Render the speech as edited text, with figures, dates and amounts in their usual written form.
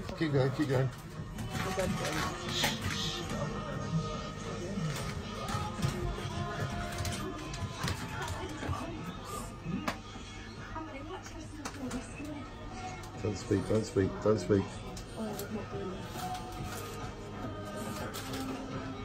Keep going, keep going. Don't speak, don't speak, don't speak.